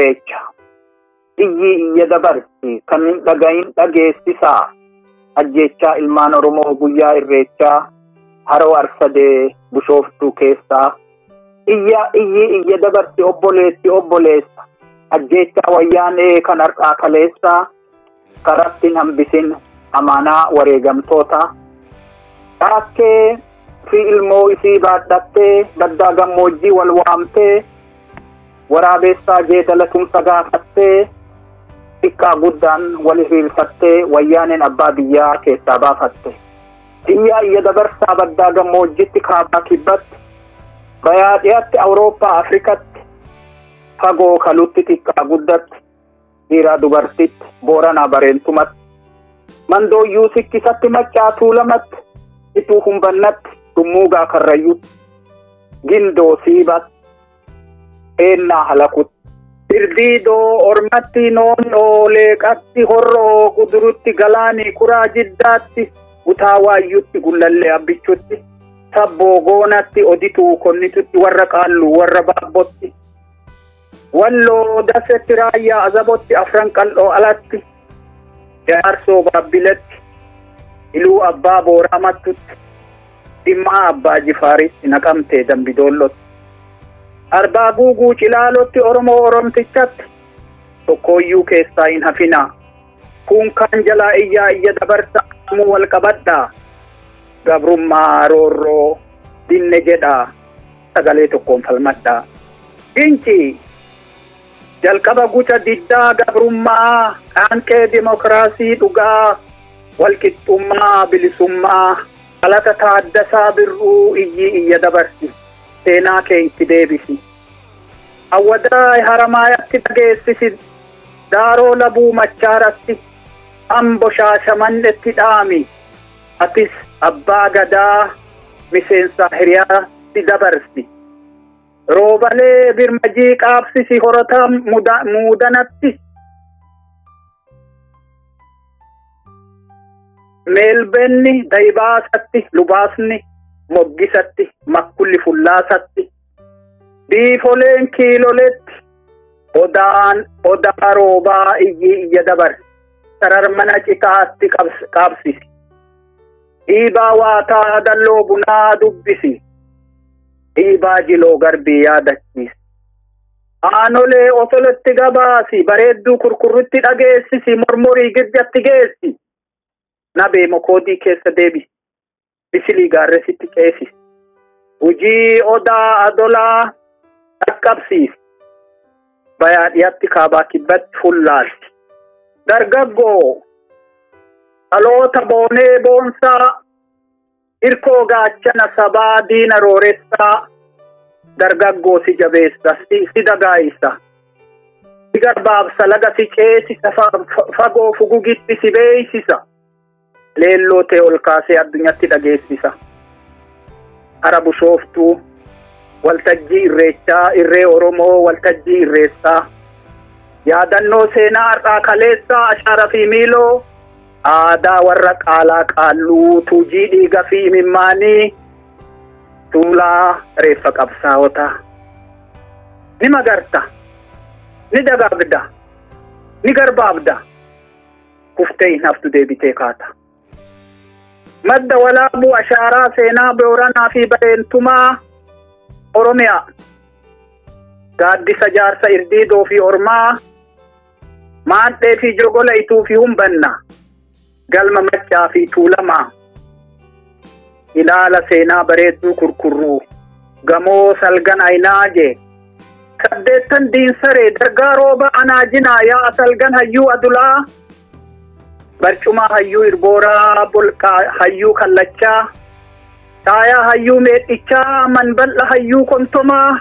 Irreecha. Iyya dabarsi kan hin dhagahin dhageessisaa. Ajjeechaa ilmaan Oromoo guyyaa Irreechaa haroo Arsadee Bishooftuu keessaa. Iyya dabarsi obboleessa. Ajjeechaa wayyaanee kan har'aa kaleessaa karatti hin hambisin amaanaa wareegamtoota. Dhaakkee fi ilmoo isii baadhattee gaddaa gammoojjii wal waamtee waraabessaa jeedala tumsa gaafattee xiqqaa guddaan wal hiriirfattee wayyaaneen abbaa biyyaa keessaa baafatte. Iyya dabarsaa baddaa gammoojjitti kaabaa kibbatti bayaa dhiyaatti Awurooppaa Afrikatti fagoo kalutti xiqqaa guddatti dhiiraa dubartitti Booranaa Bareentumatti mandooyyuu sikkisatti maccaa Tuulamatti ituu humbannatti Dummuugaa Karrayyutti Gindoo Siibatti Eennaa Halakutti Irdiidoo Ormatti Noonnoo Leeqatti Horroo Kudurutti Galaanii Kuraa Jiddaatti Utaawayyutti Gullallee Abbichutti Sabboo Goonatti Odituu Konnitutti warra Qaalluu warra Baabbotti Walloo Dasetti Raayyaa Azabotti Afran Qal'oo Alatti Jaarsoo Baabbiletti Iluu Abbaa Booramattutti Dhimmaa Abbaa Jifaaritti Naqamtee Dambidoollootti Arbaa Guuguu Cilaalotti Oromoo Oromtichatti tokkooyyuu keessaa hin hafinaa. Kun kan jalaa iyya dabarsa ammoo wal qabadhaa. Gabrummaa roorroo dinne jedhaa sagalee tokkoon falmadhaa. Dinci jalqaba guca diddaa gabrummaa qaanqee dimokiraasii dhugaa walqixxummaa bilisummaa Alata Taaddasaa Birruu iyya dabarsi. Seenaa kee itti deebisi. Awwadaa Haramaayatti dhageessisi. Daaroo Labuu Machaaratti Ambo Shaashamannetti dhaami. Atis Abbaa Gadaa miseensa hiriyaatti dabarsi. Roobalee Birmajii qaabsisi horata muudanatti. Meelbenni Daybaasatti Lubaasni Moggisatti Makkulli Fullaasatti Biifoleen Kiiloletti Odaa Roobaa iyya dabarsi. Sararmana Citaatti qaabsisi. Dhiibaa Waataa Dalloo Bunaa dubbisi. Dhiibaa Jiloo Garbii yaadachiisi. Aanolee Osoletti gabaasi. Bareedduu Kurkurritti dhageessisi. Mormorii Gijjatti geessi. Nabee Mokoodii keessa deebi. Bisilii Gaarresitti ceesisi. Hujii Odaa Adolaa dhaqqabsiisi. Bayaa dhiyaatti kaabaa kibbatti fullaasi. Dargaggoo dhaloota boonee boonsaa hirkoo gaachana sabaa diina rooressaa dargaggoo si jabeessa si dagaayisa. Si garbaabsa laga si ceesisa fagoo fugugitti si beeysisa. Leelloo ta'e ol kaasee addunyatti dhageessisa. Hara Bishooftuu waltajjii Irreechaa irree Oromoo waltajjii Irreessaa yaadannoo seenaa har'aa kaleessaa Ashaara fi Miiloo aadaa warra Qaalaa Qaalluu Tuujii dhiiga fi imimmaanii tuulaa reeffa qabsaa'otaa ni magarta ni dagaagda ni garbaabda kuftee hin haftu deebitee kaata. Madda walaabuu Ashaaraa seenaa Booranaa fi Bareentumaa Oromiyaa gaaddisa jaarsa Irdiidoo fi Ormaa maadhee fi jogola ituu fi humbanna galma Maccaa fi Tuulamaa ilaala seenaa bareedduu Kurkurruu gamoo Salgan Aynaaje saddeettan Diinsaree dargaa rooba Anaajinaa yaa Salgan Hayyuu Adulaa barcumaa Hayyuu Irbooraa Bolqaa Hayyuu Kallachaa Taayaa Hayyuu Meexxichaa Manbal'a Hayyuu Kontomaa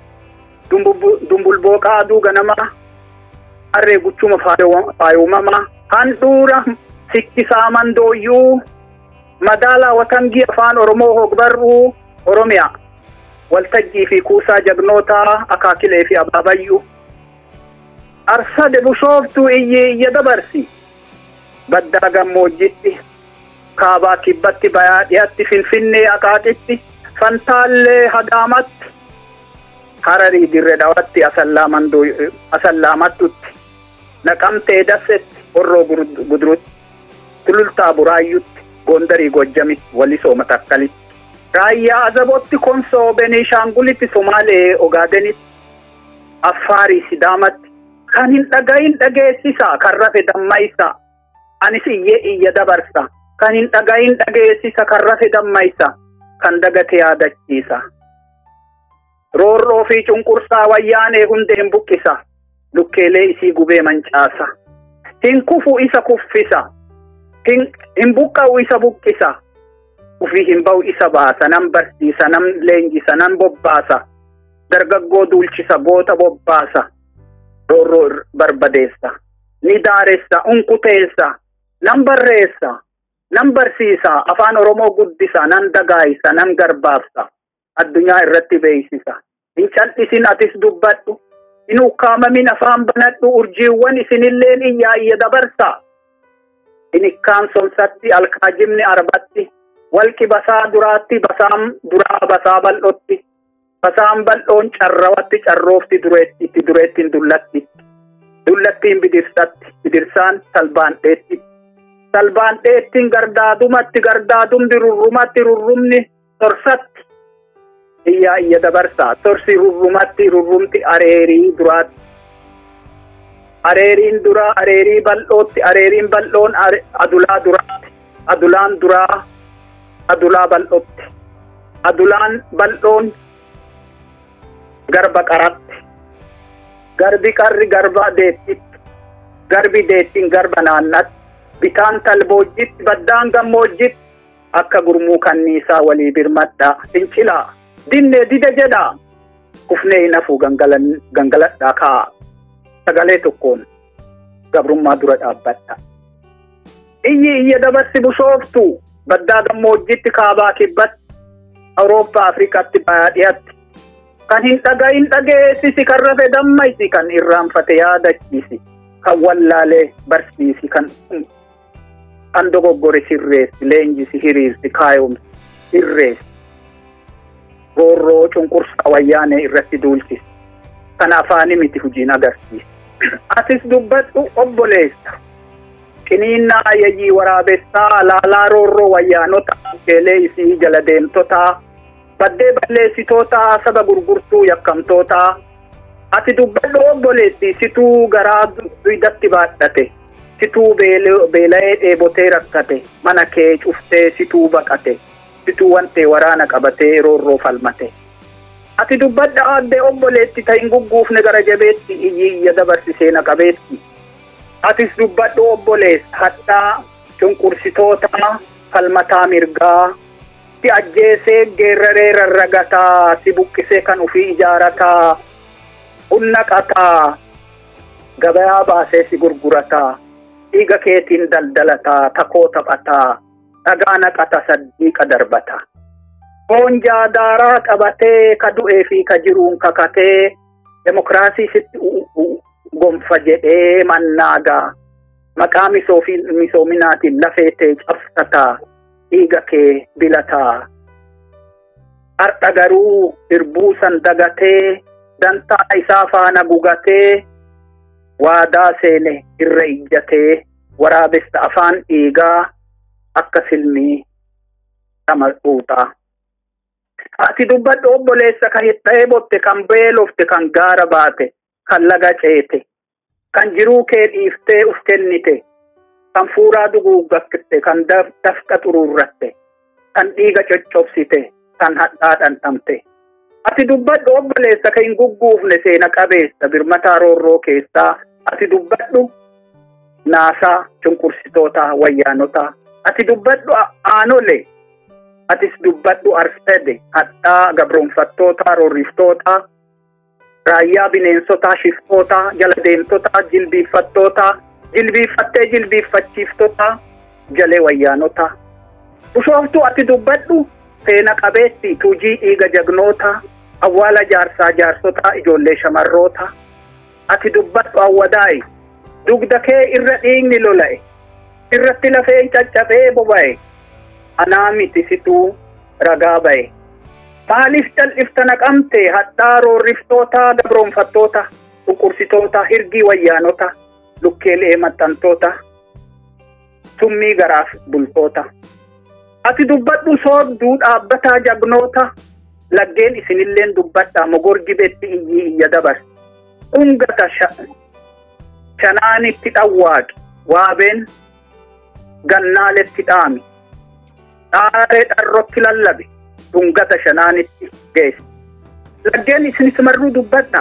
Dumbulbooqaa Aduu Ganamaa Harree Guchuma Faayoomamaa Handhuura Sikkisaa Mandooyyuu Madaalaa Watangii Afaan Oromoo Hogbarruu Oromiyaa waltajjii fi kuusaa jagnootaa Akaakilee fi Abaabayyuu Arsade Bishooftuu iyya dabarsi. Baddaa gammoojjitti kaabaa kibbatti bayaa dhiyaatti Finfinnee Aqaaxitti Fantaallee Hadaamatti Hararii dirre dhawatti asallaamatutti Naqamtee Dasetti Horroo Gudrutti Tulultaa Buraayyutti Gondarii Gojjamitti Walisoo Matakkalitti Raayyaa Azabotti Konsoo Benishaangulitti Somaalee Ogaadenitti Affaarii Sidaamatti kan hin dhagayin dhageessisa kan rafe dammaysa anis iyya dabarsa kan hin dhagayin dhageessisa kan rafe dammaysa kan dagate yaadachiisa roorroo fi cunqursaa wayyaanee hundeen buqqisa lukkeelee isii gubee mancaasa hin kufu isa kuffisa hin buqqa'u isa buqqisa ufii hin ba'u isa baasa nan barsiisa nan leenjisa nan bobbaasa dargaggoo duulchisa goota bobbaasa roorroo barbadeessa ni daaressa unkuteessa nan barreessa nan barsiisa afaan Oromoo guddisa nan dagaayisa nan garbaafsa addunyaa irratti beeksisa hin cal'isin atis dubbadhu hin ukkaamamin afaan banadhu urjiiwwan isinilleen iyya dabarsa hin ikkaan somsatti alkaajimni arbatti walqi basaa duraatti basaan duraa basaa bal'otti basaan bal'oon carrawatti carroofti dureettiin dullattiin bidirsaan talbaan dheettiin gardaadumatti rurrumni torsatti iyya dabarsa torsi rurrumti areerii duraatti areeriin duraa areerii bal'ootti areeriin bal'oon adulaa duraatti adulaan duraa adulaa bal'otti adulaan bal'oon garba qaratti garbi qarri garba deettitti garbi deettiin garba naannatti bitaan talboojjitti baddaan gammoojjitti akka gurmuu kanniisaa walii birmadhaa fincilaa dinne dida jedhaa kufnee hin hafuu gangaladhaa kaa sagalee tokkoon gabrummaa dura dhaabbadha iyya dabarsi bushooftu baddaa gammoojjitti kaabaa kibbatti Awurooppaa Afrikaatti baadiyyaatti kan hin dhagayin dhageessisi kan rafe dammaysi kan irraanfate yaadachiisi kan wallaalee barsiisi kan dogoggore sirreessi leenjisi hiriirsi kaayomsi sirreessi roorroo cunqursaa wayyaanee irratti duulchisi kan afaani miti hojiin agarsiisi atis dubbadhu obboleessa qiniinnaa ayyii waraabessaa alaalaa roorroo wayyaanota keelee isii jala deemtotaa baddee balleessitootaa saba gurgurtuu yakkamtootaa ati dubbadhu obboleessi situu garaa duydatti baadhate situu beela'ee dheebotee rakkate mana kee cuftee situu baqate situu wantee waraana qabatee roorroo falmate ati dubbadha addee obboleetti ta'in gugguufne gara jabeetti iyya dabarsisee na qabeetti atis dubbadhu obboleessa hadhaa cunqursitoota falmataa mirgaa si ajjeesee geerraree rarragataa si buqqisee kan ufii ijaarataa unnaqataa gabayaa baasee si gurgurataa dhiiga keetiin daldalataa takoo taphataa dhagaa naqata saddiiqa darbataa boonjaa daaraa qabatee ka du'ee fi ka jiruun kakatee demokraasii sitti gonfa jedhee mannaagaa maqaa misoominaatiin lafeetee cabsataa dhiiga kee bilataa har'a garuu irbuusan dagatee dantaa isaa faana gugatee waadaa seene irra ijjatee waraabessa afaan dhiigaa akka silmii xamaxuutaa ati dubbadhu obboleessa kan hidhee botte kan beelofte kan gaara baate kan laga ceete kan jiruu kee dhiiftee uf kennite kan fuuraa duguuggatte kan dafqa xuruurratte kan dhiiga coccobsite kan hadhaa dhandhamte ati dubbadhu obboleessa kan hin gugguufne seena qabeessa birmataa roorroo keessaa ati dubbadhu naasaa cunqursitoota wayyaanotaa ati dubbadhu aanole atis dubbadhu arsede hadhaa gabroonfattoota roorriftoota raayyaa bineensotaa shiftoota jala deemtotaa jilbiiffattoota jilbiiffachiiftota jalee wayyaanotaa bushooftuu ati dubbadhu seena qabeetti tuujii dhiiga jagnoota awwaala jaarsaa jaarsotaa ijoollee shamarroota ati dubbadhu awwadaa'i dugda kee irra dhiigni lola'e irratti lafeen caccabee boba'e anaa miti situu ragaa ba'e Maaliif cal'ifta naqamte hadhaaroo riftoota gabroonfattoota dhukursitoota hirgii wayyaanota lukkeelee maxxantoota summii garaaf bultoota. Ati dubbadhu soobduu dhaabbataa jagnoota laggeen isinilleen dubbadhaa mogorgibeetti iyya dabarsi. Ungata shanaanitti dhawwaaqi waabeen gannaaletti dhaami. Dhaaree dharrotti lallabi ungata shanaanitti geessi. Laggeen isinis marruu dubbadhaa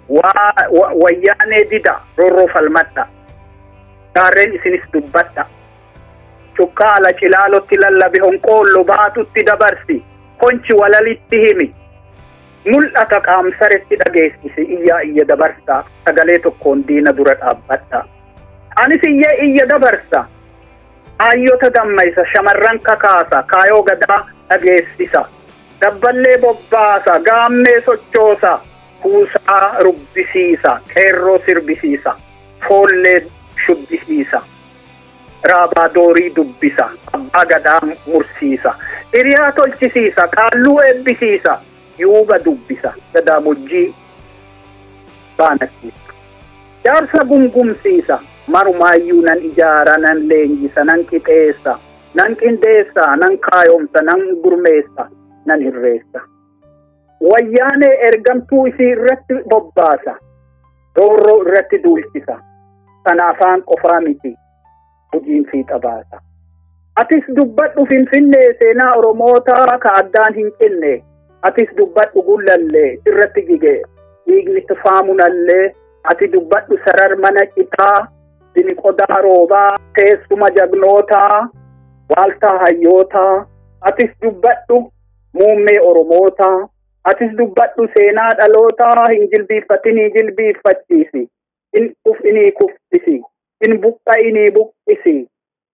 wayyaanee dida roorroo falmadhaa. Dhaareen isinis dubbadhaa. Cukkaala cilaalotti lallabi honqoollo baatutti dabarsi. Konchi walalitti himi. Mul'ata qaamsaretti dhageessisi iyya dabarsa. Sagalee tokkoon diina dura dhaabbadha. Anis iyya dabarsa. Ayyota dammaysa shamarran kakaasa kaayoo gadaa dhageessisa. Dabballee bobbaasa gaammee sochoosa. Kuusaa rubbisiisa. Qeerroo sirbisiisa. Foollee shubbisiisa. Raabaa doorii dubbisa. Abbaa gadaa mursiisa. Hiriyaa tolchisiisa. Qaalluu eebbisiisa. Yuuba dubbisa. Gadaa mujjii baanachiisa. Jaarsa gungumsiisa. Marumaayyuu nan ijaara nan leenjisa nan qixeessa nan qindeessa nan kaayomsa nan gurmeessa nan hirreessa. Wayyaanee ergamtuu isii irratti bobbaasa. Roorroo irratti duulchisa. Kana afaan qofaa miti. Hojiin fiixa baasa. Atis dubbadhu Finfinnee seenaa Oromootaa ka addaan hin cinne. Atis dubbadhu gullallee irratti gigee dhiigni tufaamunallee. Ati dubbadhu sarar mana citaa dini qodaa roobaa teessuma jagnootaa waaltaa hayyootaa. Atis dubbadhu muummee Oromootaa. Atis dubbadhu seenaa dhalootaa hin jilbiiffatinii jilbiiffachiisi. In kuf'inii kuffisi. In buqqa'inii buqqisi.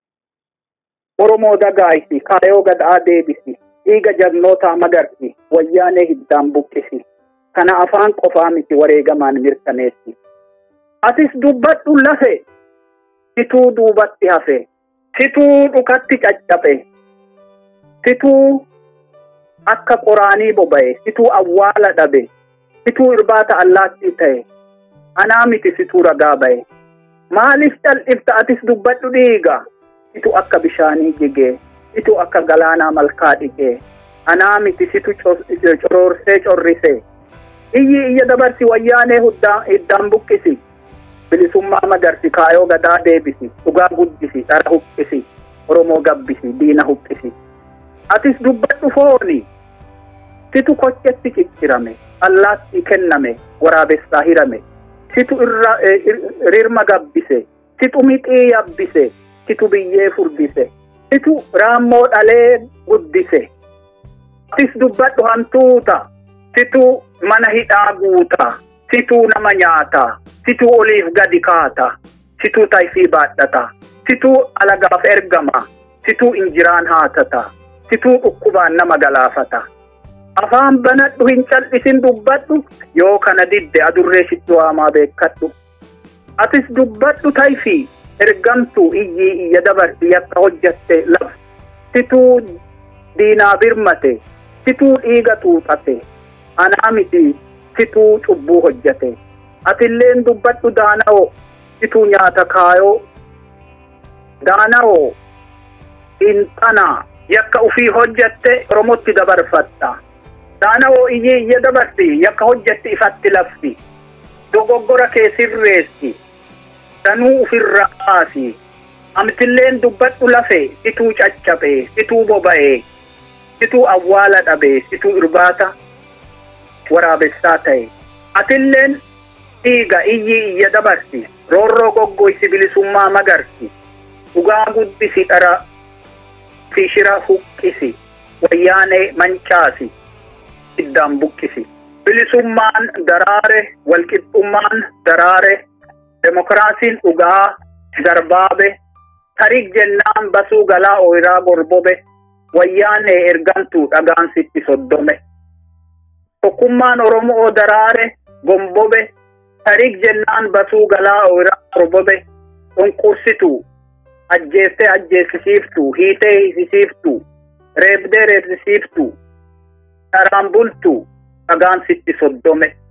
Oromoo dagaayisi kaayoo gadaa deebisi. Dhiiga jagnootaa magarsi. Wayyaanee hiddaan buqqisi. Kana afaan qofaa miti wareegamaan mirkaneessi. Atis dubbadhu lafe. Situu duubatti hafe. Situu dhukatti caccabe. Situu akka qoraanii boba'e. Situu awwaala dhabe. Situu irbaata allaattii ta'e. Anaa miti situu ragaa ba'e. Maaliif cal'ifta atis dubbadhu dhiiga. Situ akka bishaanii jigee. Situ akka galaanaa malkaa dhiqee. Anaa miti situ coroorsee corrisee. Iyya dabarsi wayyaanee hiddaan buqqisi. Bilisummaa magarsi kaayoo gadaa deebisi. Dhugaa guddisi. Dhara huqqisi. Oromoo gabbisi. Diina huqqisi. Atis dubbadhu fooni. Situ kochetti ciccirame. Allaattii kenname. Waraabessaa hirame. Situ rirma gabbise. Situ mixii yabbise. Situ biyyee furdise. Situ raammoo dhalee guddise. Atis dubbadhu hantuuta. Situ mana hidhaa guuta. Situ nama nyaata. Situ oliif gadi kaata. Situ taayifii baadhata. Situ alagaaf ergama. Situ injiraan haatata. Situ dhukkubaan nama galaafata. Afaan banadhu hin cal'isin dubbadhu yoo kana didde adurree shittuu waamaa beekkadhu. Atis dubbadhu taayifii ergamtuu iyya dabarsi yakka hojjatte laf. Situu diinaa birmate. Situu dhiiga xuuxate. Anaa miti situu cubbuu hojjate. Atilleen dubbadhu daana'oo. Situu nyaata kaayoo. Daana'oo intanaa yakka ufii hojjatte Oromootti dabarfatta. Daana'oo iyya dabarsi yakka hojjatte ifatti lafti. Dogoggora kee sirreessi. Danuu ufirra aasi. Amtilleen dubbadhu lafe. Situu caccabe. Situu boba'e. Situu awwaala dhabe. Situu irbaata waraabessaa ta'e. Atilleen dhiiga iyya dabarsi. Roorroo goggoysi bilisummaa magarsi. Dhugaa guddisi dhara fishira huqqisi. Wayyaanee mancaasi. Hiddaan buqqisi. Bilisummaan daraare. Walqixxummaan daraare. Demokraasiin dhugaa darbaabe. Tarik jennaan basuu galaa ooyiraa gorbobe. Wayyaanee ergamtuu dhagaan sitti soddome. Tokkummaan Oromoo daraare gombobe. Tarik jennaan basuu galaa ooyiraa gorbobe. Dhonqursituu. Ajjeeftee ajjeesisiiftuu. Hiitee hiisisiiftuu. Reebdee reebsisiiftuu. Dharaan bultu dhagaan sitti soddome.